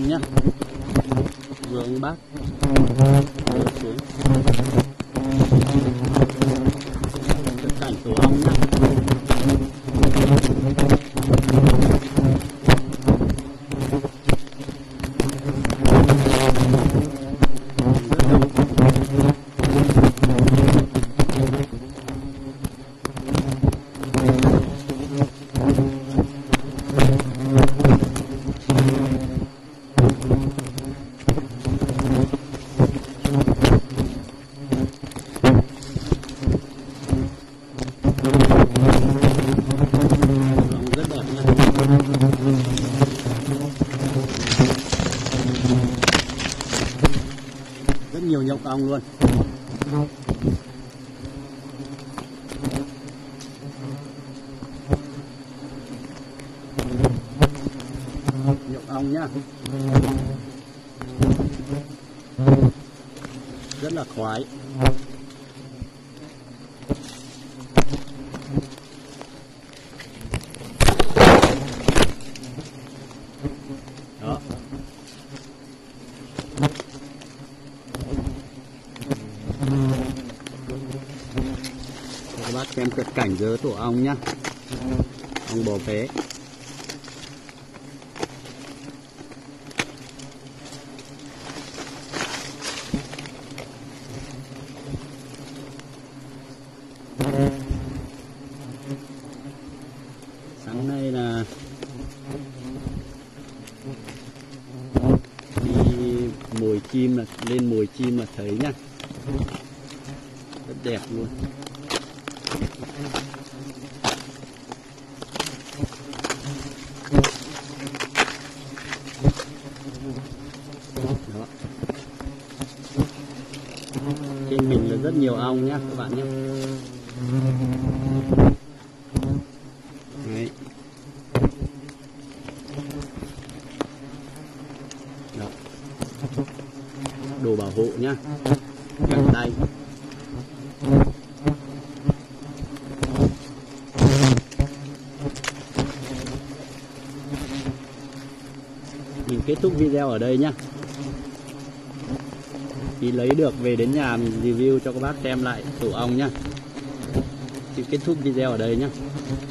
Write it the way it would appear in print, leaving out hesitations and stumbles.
ong nhá. Vừa ông bác đổ xuống cái cảnh tổ ong nhá. Rất nhiều nhộng ong luôn. Nhộng ong nhá. Rất là khoái. Đó. Các bác xem cận cảnh dớ tổ ong nhá. Ong bò phế. Sáng nay là đi mồi chim, là lên mồi chim là thấy nhá, rất đẹp luôn. Đó. Trên mình là rất nhiều ong nhá các bạn nhé. Đấy. Đó. Đồ bảo hộ nhá, găng tay. Mình kết thúc video ở đây nhá. Khi lấy được về đến nhà mình review cho các bác xem lại tổ ong nhá. Thì kết thúc video ở đây nhá.